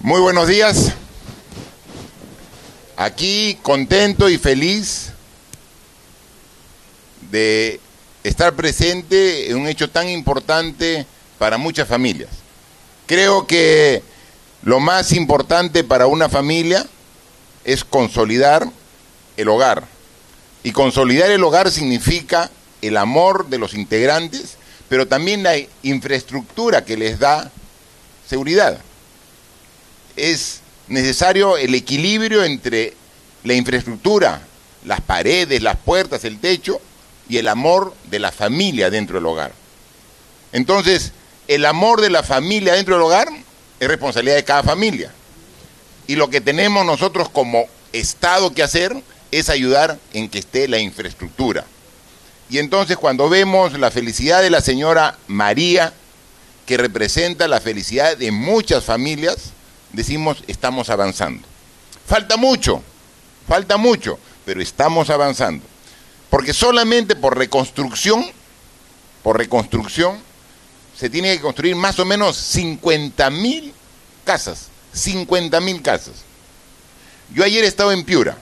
Muy buenos días. Aquí contento y feliz de estar presente en un hecho tan importante para muchas familias. Creo que lo más importante para una familia es consolidar el hogar. Y consolidar el hogar significa el amor de los integrantes, pero también la infraestructura que les da seguridad. Es necesario el equilibrio entre la infraestructura, las paredes, las puertas, el techo y el amor de la familia dentro del hogar. Entonces, el amor de la familia dentro del hogar es responsabilidad de cada familia. Y lo que tenemos nosotros como Estado que hacer es ayudar en que esté la infraestructura. Y entonces cuando vemos la felicidad de la señora María, que representa la felicidad de muchas familias, decimos, estamos avanzando. Falta mucho, pero estamos avanzando. Porque solamente por reconstrucción, se tiene que construir más o menos 50.000 casas. 50.000 casas. Yo ayer he estado en Piura,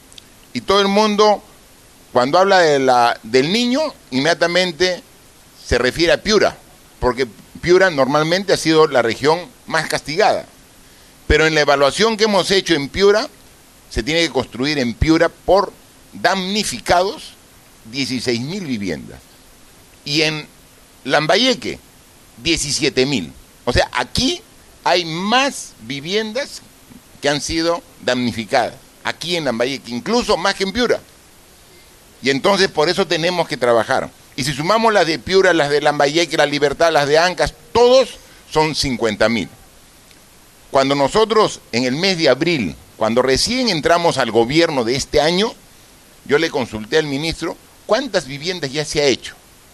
y todo el mundo, cuando habla del niño, inmediatamente se refiere a Piura, porque Piura normalmente ha sido la región más castigada. Pero en la evaluación que hemos hecho en Piura, se tiene que construir en Piura por damnificados 16.000 viviendas. Y en Lambayeque, 17.000. O sea, aquí hay más viviendas que han sido damnificadas. Aquí en Lambayeque, incluso más que en Piura. Y entonces por eso tenemos que trabajar. Y si sumamos las de Piura, las de Lambayeque, La Libertad, las de Ancas, todos son 50.000. Cuando nosotros en el mes de abril, cuando recién entramos al gobierno de este año, yo le consulté al ministro, ¿cuántas viviendas ya se ha hecho?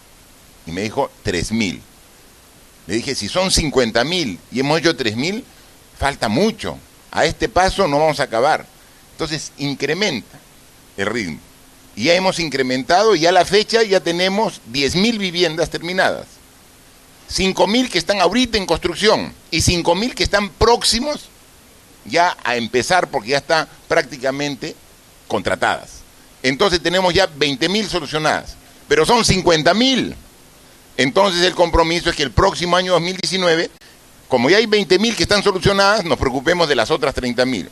Y me dijo 3.000. Le dije, si son 50.000 y hemos hecho 3.000, falta mucho. A este paso no vamos a acabar. Entonces incrementa el ritmo. Y ya hemos incrementado y a la fecha ya tenemos 10.000 viviendas terminadas. 5.000 que están ahorita en construcción y 5.000 que están próximos ya a empezar porque ya están prácticamente contratadas. Entonces tenemos ya 20.000 solucionadas, pero son 50.000. Entonces el compromiso es que el próximo año 2019, como ya hay 20.000 que están solucionadas, nos preocupemos de las otras 30.000.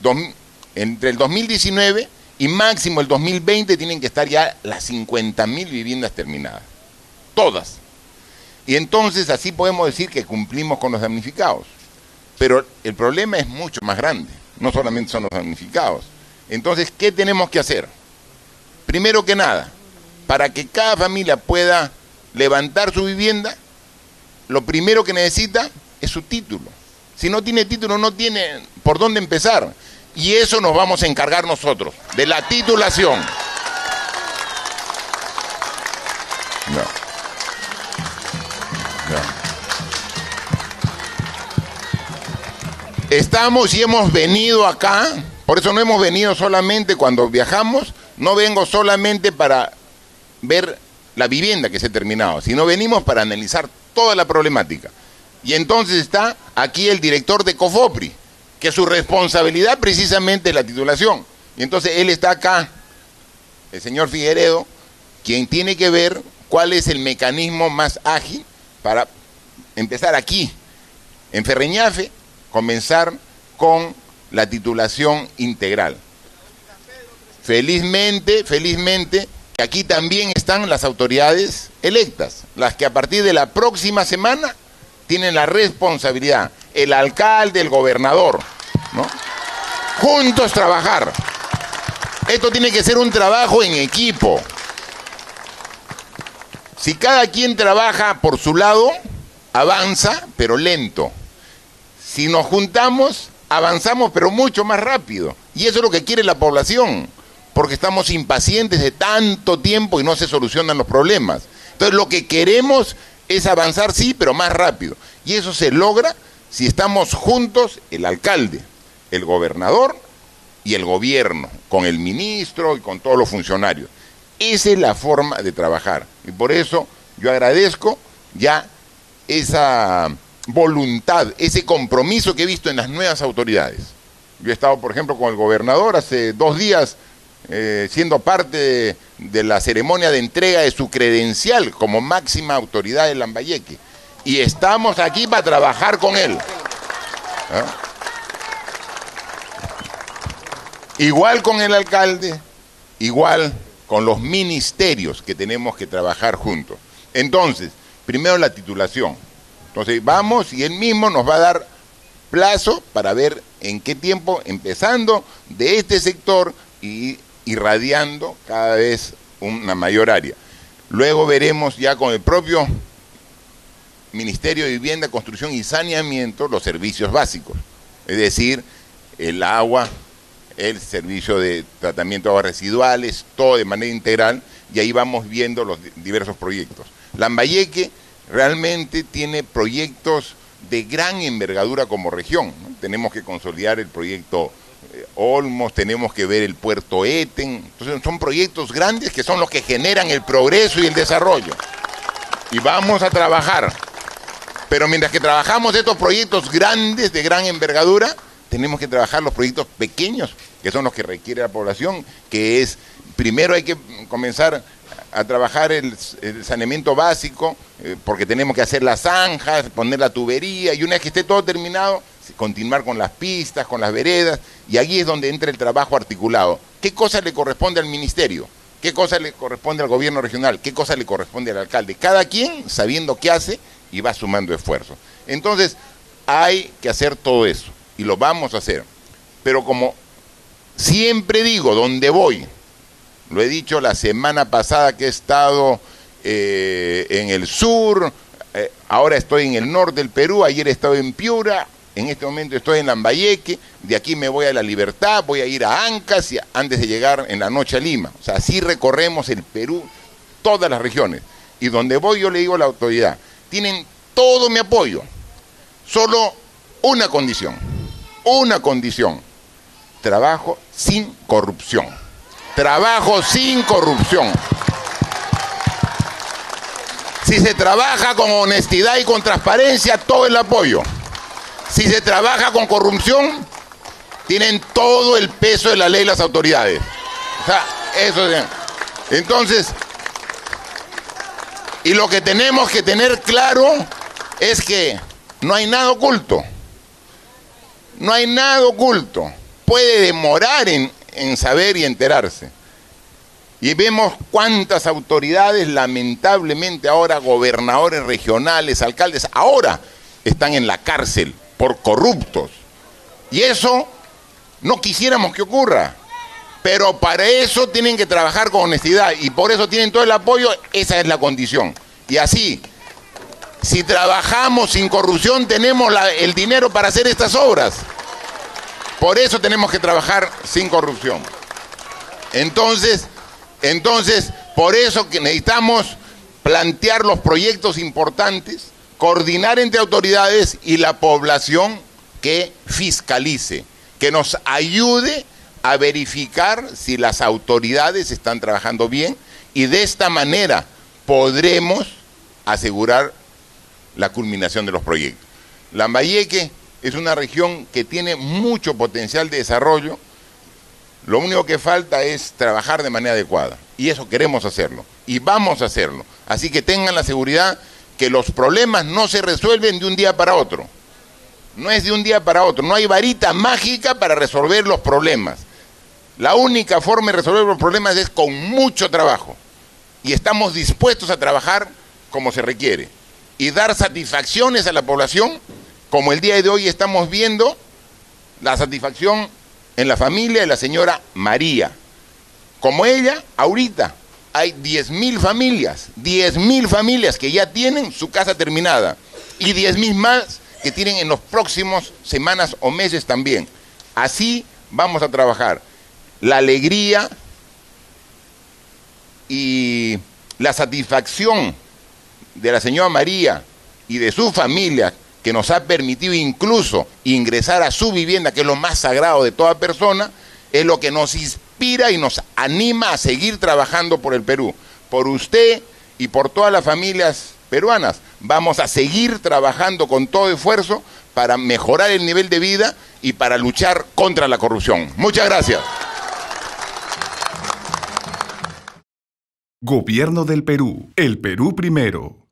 Entre el 2019 y máximo el 2020 tienen que estar ya las 50.000 viviendas terminadas. Todas. Y entonces así podemos decir que cumplimos con los damnificados. Pero el problema es mucho más grande. No solamente son los damnificados. Entonces, ¿qué tenemos que hacer? Primero que nada, para que cada familia pueda levantar su vivienda, lo primero que necesita es su título. Si no tiene título, no tiene por dónde empezar. Y eso nos vamos a encargar nosotros, de la titulación. No. Estamos y hemos venido acá, por eso no hemos venido solamente cuando viajamos, no vengo solamente para ver la vivienda que se ha terminado, sino venimos para analizar toda la problemática. Y entonces está aquí el director de COFOPRI, que su responsabilidad precisamente es la titulación. Y entonces él está acá, el señor Figueredo, quien tiene que ver cuál es el mecanismo más ágil para empezar aquí, en Ferreñafe, comenzar con la titulación integral. Felizmente, que aquí también están las autoridades electas, las que a partir de la próxima semana tienen la responsabilidad, el alcalde, el gobernador, ¿no? Juntos trabajar. Esto tiene que ser un trabajo en equipo. Si cada quien trabaja por su lado, avanza, pero lento. Si nos juntamos, avanzamos, pero mucho más rápido. Y eso es lo que quiere la población, porque estamos impacientes de tanto tiempo y no se solucionan los problemas. Entonces lo que queremos es avanzar, sí, pero más rápido. Y eso se logra si estamos juntos, el alcalde, el gobernador y el gobierno, con el ministro y con todos los funcionarios. Esa es la forma de trabajar. Y por eso yo agradezco ya esa voluntad, ese compromiso que he visto en las nuevas autoridades. Yo he estado, por ejemplo, con el gobernador hace 2 días, siendo parte de la ceremonia de entrega de su credencial como máxima autoridad de Lambayeque. Y estamos aquí para trabajar con él. ¿Ah? Igual con el alcalde, igual con los ministerios que tenemos que trabajar juntos. Entonces, primero la titulación. Entonces vamos y él mismo nos va a dar plazo para ver en qué tiempo, empezando de este sector y irradiando cada vez una mayor área. Luego veremos ya con el propio Ministerio de Vivienda, Construcción y Saneamiento los servicios básicos, es decir, el agua, el servicio de tratamiento de aguas residuales, todo de manera integral, y ahí vamos viendo los diversos proyectos. Lambayeque realmente tiene proyectos de gran envergadura como región, ¿no? Tenemos que consolidar el proyecto Olmos, tenemos que ver el puerto Eten. Entonces son proyectos grandes que son los que generan el progreso y el desarrollo. Y vamos a trabajar. Pero mientras que trabajamos estos proyectos grandes, de gran envergadura, tenemos que trabajar los proyectos pequeños, que son los que requiere la población, que es, primero hay que comenzar a trabajar el saneamiento básico, porque tenemos que hacer las zanjas, poner la tubería, y una vez que esté todo terminado, continuar con las pistas, con las veredas, y allí es donde entra el trabajo articulado. ¿Qué cosa le corresponde al ministerio? ¿Qué cosa le corresponde al gobierno regional? ¿Qué cosa le corresponde al alcalde? Cada quien sabiendo qué hace y va sumando esfuerzos. Entonces, hay que hacer todo eso, y lo vamos a hacer. Pero como siempre digo, donde voy, lo he dicho la semana pasada que he estado en el sur, ahora estoy en el norte del Perú, ayer he estado en Piura, en este momento estoy en Lambayeque, de aquí me voy a La Libertad, voy a ir a Ancas y antes de llegar en la noche a Lima. O sea, así recorremos el Perú, todas las regiones. Y donde voy yo le digo a la autoridad, tienen todo mi apoyo, solo una condición, trabajo sin corrupción. Trabajo sin corrupción. Si se trabaja con honestidad y con transparencia, todo el apoyo. Si se trabaja con corrupción, tienen todo el peso de la ley las autoridades. O sea, eso es. Entonces, y lo que tenemos que tener claro es que no hay nada oculto. No hay nada oculto. Puede demorar en saber y enterarse. Y vemos cuántas autoridades, lamentablemente ahora, gobernadores regionales, alcaldes, ahora están en la cárcel por corruptos. Y eso no quisiéramos que ocurra. Pero para eso tienen que trabajar con honestidad y por eso tienen todo el apoyo, esa es la condición. Y así, si trabajamos sin corrupción, tenemos el dinero para hacer estas obras. Por eso tenemos que trabajar sin corrupción. Entonces, por eso que necesitamos plantear los proyectos importantes, coordinar entre autoridades y la población que fiscalice, que nos ayude a verificar si las autoridades están trabajando bien y de esta manera podremos asegurar la culminación de los proyectos. Lambayeque es una región que tiene mucho potencial de desarrollo. Lo único que falta es trabajar de manera adecuada. Y eso queremos hacerlo. Y vamos a hacerlo. Así que tengan la seguridad que los problemas no se resuelven de un día para otro. No es de un día para otro. No hay varita mágica para resolver los problemas. La única forma de resolver los problemas es con mucho trabajo. Y estamos dispuestos a trabajar como se requiere. Y dar satisfacciones a la población, como el día de hoy estamos viendo la satisfacción en la familia de la señora María. Como ella, ahorita hay 10.000 familias, 10.000 familias que ya tienen su casa terminada y 10.000 más que tienen en los próximos semanas o meses también. Así vamos a trabajar. La alegría y la satisfacción de la señora María y de su familia, que nos ha permitido incluso ingresar a su vivienda, que es lo más sagrado de toda persona, es lo que nos inspira y nos anima a seguir trabajando por el Perú, por usted y por todas las familias peruanas, vamos a seguir trabajando con todo esfuerzo para mejorar el nivel de vida y para luchar contra la corrupción. Muchas gracias. Gobierno del Perú. El Perú primero.